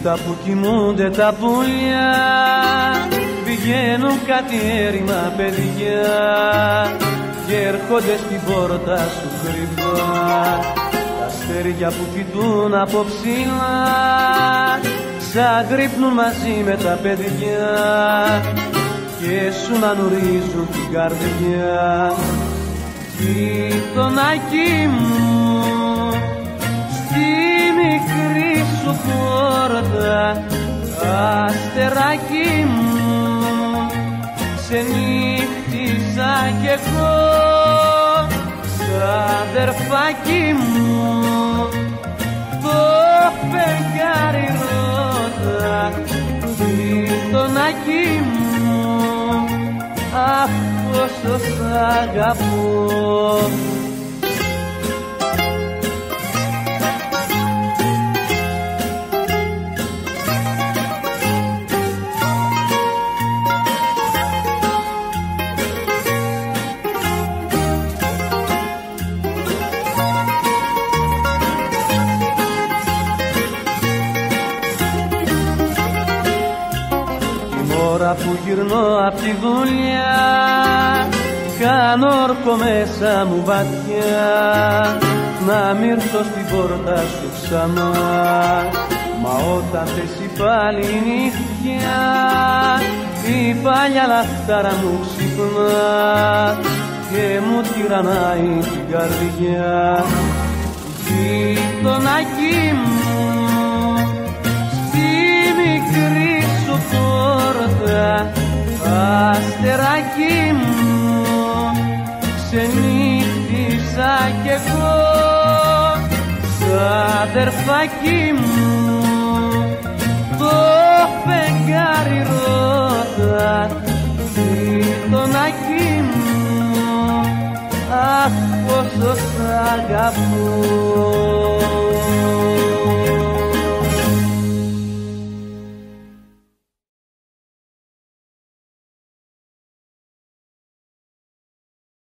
νύχτα που κοιμούνται τα πουλιά, πηγαίνουν κάτι έρημα παιδιά και έρχονται στην πόρτα σου κρυφά. Τα αστέρια που κοιτούν από ψηλά ξαγρύπνουν μαζί με τα παιδιά και σου νανουρίζουν την καρδιά. Γειτονάκι μου, στη μικρή σου πόρτα, αστεράκι μου, ξενύχτησα κι εγώ, ξαδερφάκι μου, το φεγγάρι ρώτα. Γειτονάκι μου, αχ πόσο σ' αγαπώ. Ώρα που γυρνώ απ' τη δουλειά, κάνω όρκο μέσα μου βαθιά, να μ' ήρθω στην πόρτα σου ξανά. Μα όταν πέσει πάλι η νύχια, η παλιά λαχτάρα μου ξυπνά και μου τυραννάει την καρδιά. Γειτονάκι μου, στη μικρή σου πόρτα, αστεράκι μου, ξενύχτησα κι εγώ, ξαδερφάκι μου, το φεγγάρι ρώτα. Γειτονάκι μου, αχ πόσο σ' αγαπώ.